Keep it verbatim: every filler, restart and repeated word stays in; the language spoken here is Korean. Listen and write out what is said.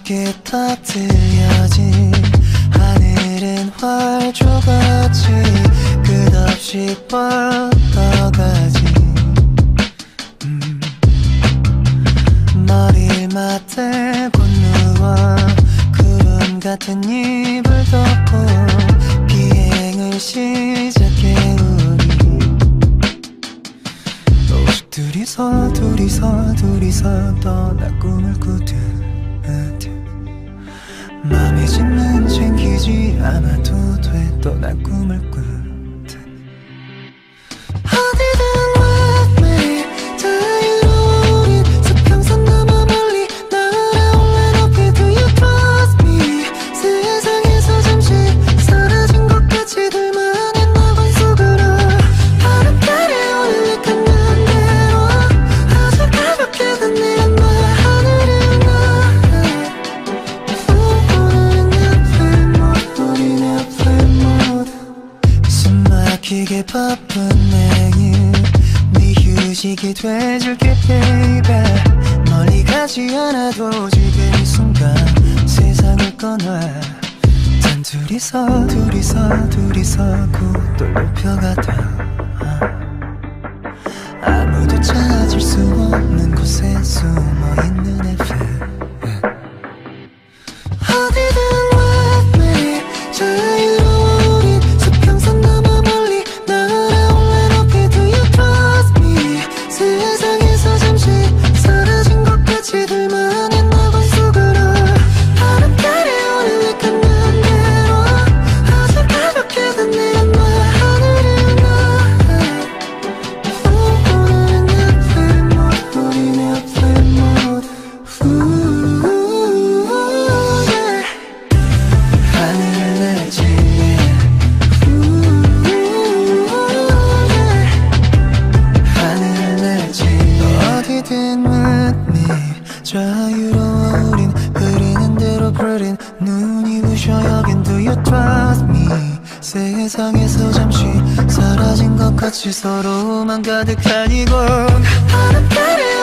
수줍게 터뜨려진 하늘은 활주같이 끝없이 뻗어가지. 음. 머리를 맞대고 누워 구름 같은 이불 덮고 비행을 시작해 우리. 오직 둘이서 둘이서 둘이서 떠나 꿈을 꾸듯 맘에 짐은 챙기지 않아도 돼. 떠나 꿈을 꾸듯 어디든 with me 자유로운 우린 수평선 넘어 멀리 날아올래 높이. Do you trust me? 세상에서 잠시 사라진 것 같이 둘만의 낙원 속으로 바람결에 오늘 닿는 대로 아주 가볍게 닿는 너 하늘을 나. 오늘은 내 플레이 모드 우리 내 플레이 모드. 숨 막히게 바쁜 내일 네 휴식이 돼줄게 baby. 멀리 가지 않아도 지금 이 순간 세상을 꺼놔. 단둘이서 둘이서 둘이서 고도 높여가다 아무도 찾을 수 없는 곳에 숨어있는 에프엠. 어디든 with me 자유로운 우린 수평선 넘어 멀리 날아올래 높이. Do you trust me? 세상에서 잠시 사라진 것 같이 둘만의 낙원 속으로 바람결에 오늘 닿는 대로 아주 가볍게 닿는 너 하늘을 나. 오늘은 내 플레이 모드 우리 내 플레이 모드. yeah. 하늘을 내지 하늘을 내지. 어디든 with me 자유로워 우린 흐리는 대로 흐린 눈이 부셔 여긴. Do you trust me? 세상에서 잠시 사라진 것 같이 서로만 가득한 이곳 바람결에